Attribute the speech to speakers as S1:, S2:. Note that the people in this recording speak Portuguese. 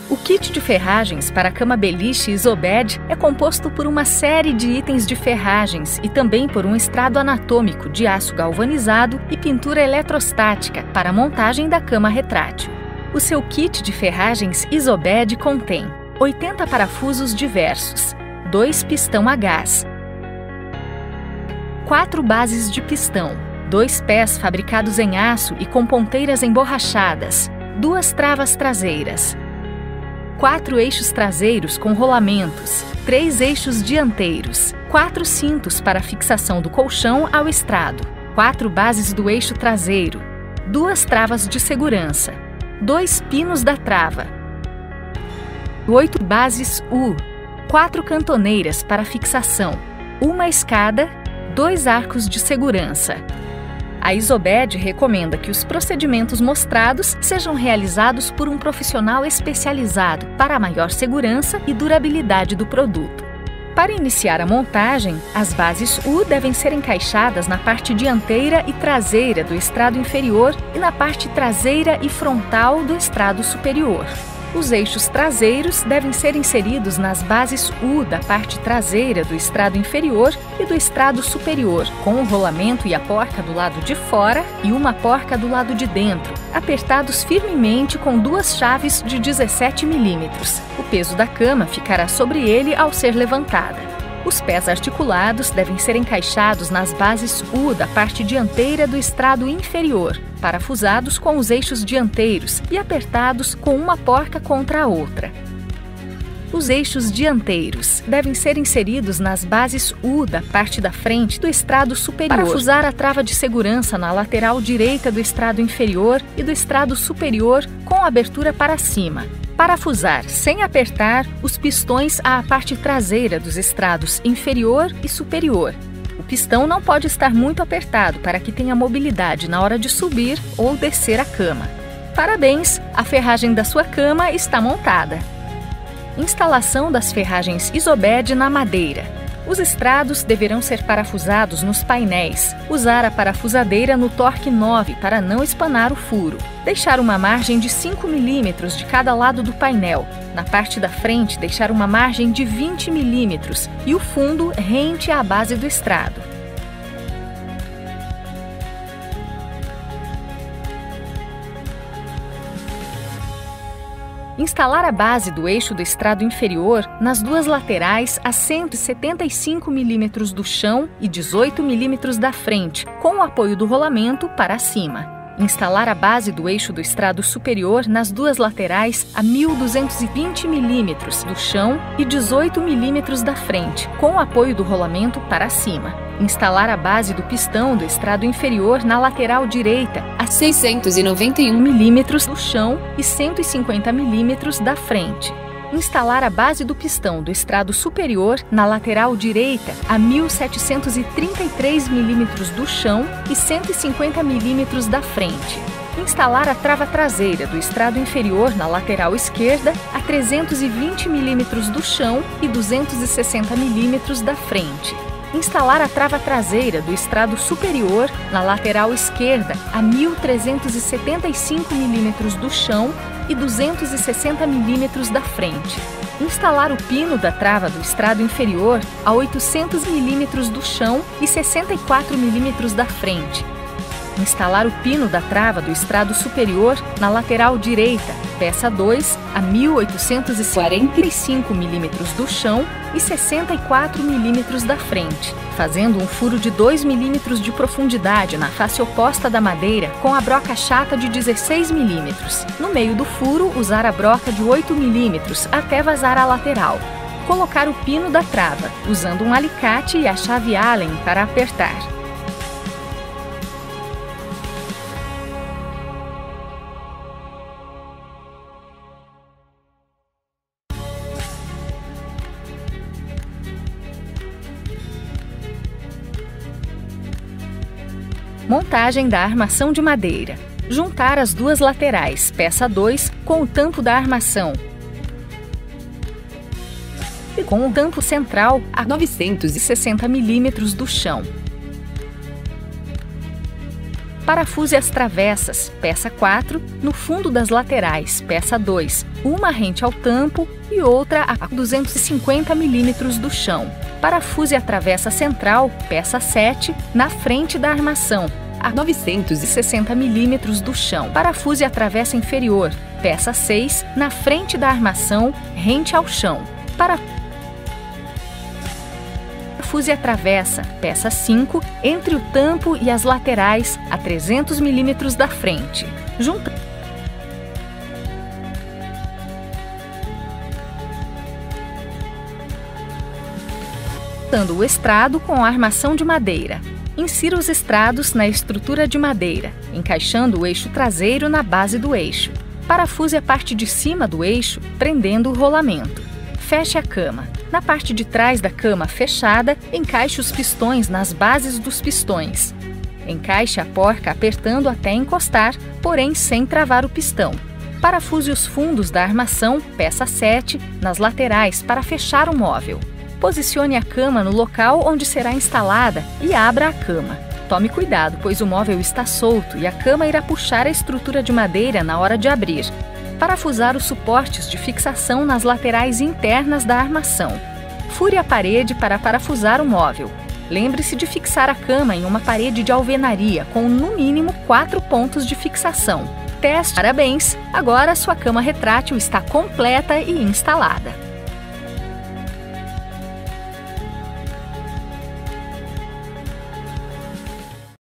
S1: O kit de ferragens para a cama beliche Isobed é composto por uma série de itens de ferragens e também por um estrado anatômico de aço galvanizado e pintura eletrostática para a montagem da cama retrátil. O seu kit de ferragens Isobed contém 80 parafusos diversos, 2 pistão a gás, 4 bases de pistão, 2 pés fabricados em aço e com ponteiras emborrachadas, 2 travas traseiras, 4 eixos traseiros com rolamentos, 3 eixos dianteiros, 4 cintos para fixação do colchão ao estrado, 4 bases do eixo traseiro, 2 travas de segurança, 2 pinos da trava, 8 bases U, 4 cantoneiras para fixação, 1 escada, 2 arcos de segurança. A Isobed recomenda que os procedimentos mostrados sejam realizados por um profissional especializado para maior segurança e durabilidade do produto. Para iniciar a montagem, as bases U devem ser encaixadas na parte dianteira e traseira do estrado inferior e na parte traseira e frontal do estrado superior. Os eixos traseiros devem ser inseridos nas bases U da parte traseira do estrado inferior e do estrado superior, com o rolamento e a porca do lado de fora e uma porca do lado de dentro, apertados firmemente com 2 chaves de 17 mm. O peso da cama ficará sobre ele ao ser levantada. Os pés articulados devem ser encaixados nas bases U da parte dianteira do estrado inferior, parafusados com os eixos dianteiros e apertados com uma porca contra a outra. Os eixos dianteiros devem ser inseridos nas bases U da parte da frente do estrado superior, parafusar a trava de segurança na lateral direita do estrado inferior e do estrado superior com abertura para cima. Parafusar, sem apertar, os pistões à parte traseira dos estrados inferior e superior. O pistão não pode estar muito apertado para que tenha mobilidade na hora de subir ou descer a cama. Parabéns! A ferragem da sua cama está montada. Instalação das ferragens Isobed na madeira. Os estrados deverão ser parafusados nos painéis. Usar a parafusadeira no torque 9 para não espanar o furo. Deixar uma margem de 5 mm de cada lado do painel. Na parte da frente, deixar uma margem de 20 mm e o fundo rente à base do estrado. Instalar a base do eixo do estrado inferior nas 2 laterais a 175 mm do chão e 18 mm da frente, com o apoio do rolamento para cima. Instalar a base do eixo do estrado superior nas 2 laterais a 1.220 mm do chão e 18 mm da frente, com o apoio do rolamento para cima. Instalar a base do pistão do estrado inferior na lateral direita a 691 mm do chão e 150 mm da frente. Instalar a base do pistão do estrado superior na lateral direita a 1.733 mm do chão e 150 mm da frente. Instalar a trava traseira do estrado inferior na lateral esquerda a 320 mm do chão e 260 mm da frente. Instalar a trava traseira do estrado superior na lateral esquerda a 1.375 mm do chão e 260 mm da frente. Instalar o pino da trava do estrado inferior a 800 mm do chão e 64 mm da frente. Instalar o pino da trava do estrado superior na lateral direita, peça 2, a 1.845 mm do chão e 64 mm da frente, fazendo um furo de 2 mm de profundidade na face oposta da madeira com a broca chata de 16 mm. No meio do furo, usar a broca de 8 mm até vazar a lateral. Colocar o pino da trava, usando um alicate e a chave Allen para apertar. Montagem da armação de madeira. Juntar as 2 laterais, peça 2, com o tampo da armação e com o tampo central a 960 mm do chão. Parafuse as travessas, peça 4, no fundo das laterais, peça 2, uma rente ao tampo e outra a 250 mm do chão. Parafuse a travessa central, peça 7, na frente da armação, a 960 mm do chão. Parafuse a travessa inferior, peça 6, na frente da armação, rente ao chão. Parafuse a travessa, peça 5, entre o tampo e as laterais, a 300 mm da frente. Juntando o estrado com a armação de madeira. Insira os estrados na estrutura de madeira, encaixando o eixo traseiro na base do eixo. Parafuse a parte de cima do eixo, prendendo o rolamento. Feche a cama. Na parte de trás da cama fechada, encaixe os pistões nas bases dos pistões. Encaixe a porca apertando até encostar, porém sem travar o pistão. Parafuse os fundos da armação, peça 7, nas laterais para fechar o móvel. Posicione a cama no local onde será instalada e abra a cama. Tome cuidado, pois o móvel está solto e a cama irá puxar a estrutura de madeira na hora de abrir. Parafusar os suportes de fixação nas laterais internas da armação. Fure a parede para parafusar o móvel. Lembre-se de fixar a cama em uma parede de alvenaria com no mínimo 4 pontos de fixação. Teste! Parabéns! Agora sua cama retrátil está completa e instalada.